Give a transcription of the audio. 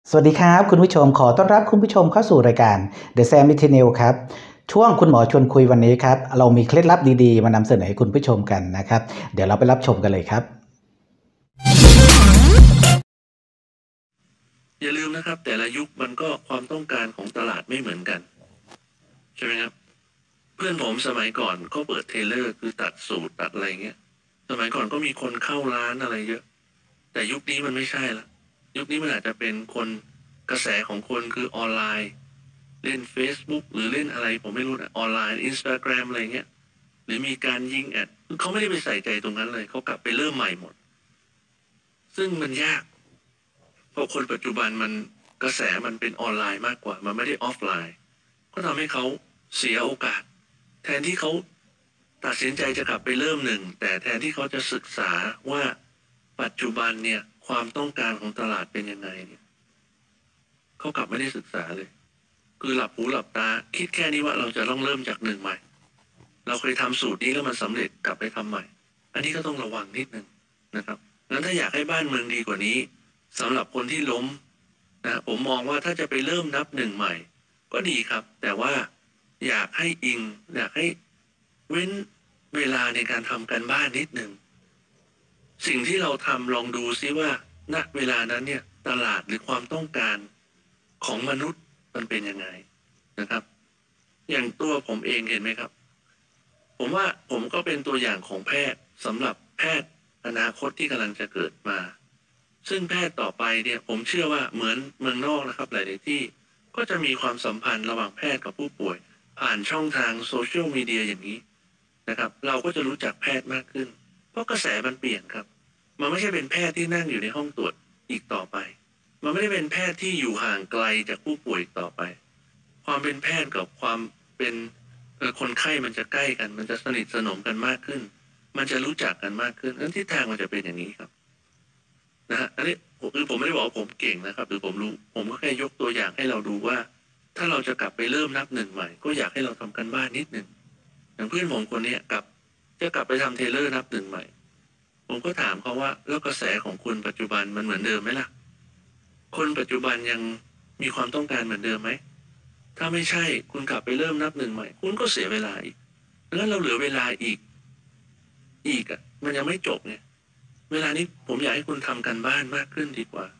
สวัสดีครับคุณผู้ชมขอต้อนรับคุณผู้ชมเข้าสู่รายการ The Sam m i t n e l ครับช่วงคุณหมอชวนคุยวันนี้ครับเรามีเคล็ดลับดีๆมานำเสนอให้คุณผู้ชมกันนะครับเดี๋ยวเราไปรับชมกันเลยครับอย่าลืมนะครับแต่ละยุคมันก็ความต้องการของตลาดไม่เหมือนกันใช่ไหมครับเพื่อนผมสมัยก่อนก็เปิดเทเลอร์คือตัดสูตรตัดอะไรเงี้ยสมัยก่อนก็มีคนเข้าร้านอะไรเยอะแต่ยุคนี้มันไม่ใช่ละยุคนี้มันอาจจะเป็นคนกระแสของคนคือออนไลน์เล่น Facebook หรือเล่นอะไรผมไม่รู้นะออนไลน์ Instagram อะไรเงี้ยหรือมีการยิงแอดเขาไม่ได้ไปใส่ใจตรงนั้นเลยเขากลับไปเริ่มใหม่หมดซึ่งมันยากเพราะคนปัจจุบันมันกระแสมันเป็นออนไลน์มากกว่ามันไม่ได้ออฟไลน์ก็ทำให้เขาเสียโอกาสแทนที่เขาตัดสินใจจะกลับไปเริ่มหนึ่งแต่แทนที่เขาจะศึกษาว่าปัจจุบันเนี่ยความต้องการของตลาดเป็นยังไงเนี่ยเขากลับไม่ได้ศึกษาเลยคือหลับหูหลับตาคิดแค่นี้ว่าเราจะต้องเริ่มจากหนึ่งใหม่เราเคยทำสูตรนี้แล้วมันสำเร็จกลับไปทำใหม่อันนี้ก็ต้องระวังนิดนึงนะครับงั้นถ้าอยากให้บ้านเมืองดีกว่านี้สำหรับคนที่ล้มนะผมมองว่าถ้าจะไปเริ่มนับหนึ่งใหม่ก็ดีครับแต่ว่าอยากให้อยากให้เว้นเวลาในการทำการบ้านนิดหนึ่งสิ่งที่เราทำลองดูซิว่าณเวลานั้นเนี่ยตลาดหรือความต้องการของมนุษย์มันเป็นยังไงนะครับอย่างตัวผมเองเห็นไหมครับผมว่าผมก็เป็นตัวอย่างของแพทย์สำหรับแพทย์อนาคตที่กำลังจะเกิดมาซึ่งแพทย์ต่อไปเนี่ยผมเชื่อว่าเหมือนเมืองนอกนะครับหลายๆที่ก็จะมีความสัมพันธ์ระหว่างแพทย์กับผู้ป่วยผ่านช่องทางโซเชียลมีเดียอย่างนี้นะครับเราก็จะรู้จักแพทย์มากขึ้นเพราะกระแสมันเปลี่ยนครับมันไม่ใช่เป็นแพทย์ที่นั่งอยู่ในห้องตรวจอีกต่อไปมันไม่ได้เป็นแพทย์ที่อยู่ห่างไกลจากผู้ป่วยอีกต่อไปความเป็นแพทย์กับความเป็นคนไข้มันจะใกล้กันมันจะสนิทสนมกันมากขึ้นมันจะรู้จักกันมากขึ้นนั้นทิศทางมันจะเป็นอย่างนี้ครับนะฮะอันนี้คือผมไม่ได้บอกว่าผมเก่งนะครับหรือผมรู้ผมก็แค่ยกตัวอย่างให้เราดูว่าถ้าเราจะกลับไปเริ่มนับหนึ่งใหม่ก็อยากให้เราทำกันบ้านนิดหนึ่งอย่างเพื่อนผมคนนี้จะกลับไปทำเทเลอร์นับหนึ่งใหม่ผมก็ถามเขาว่าแล้วกระแสของคุณปัจจุบันมันเหมือนเดิมไหมล่ะคนปัจจุบันยังมีความต้องการเหมือนเดิมไหมถ้าไม่ใช่คุณกลับไปเริ่มนับหนึ่งใหม่คุณก็เสียเวลาอีกแล้วเราเหลือเวลาอีกอ่ะมันยังไม่จบเนี่ยเวลานี้ผมอยากให้คุณทำกันบ้านมากขึ้นดีกว่า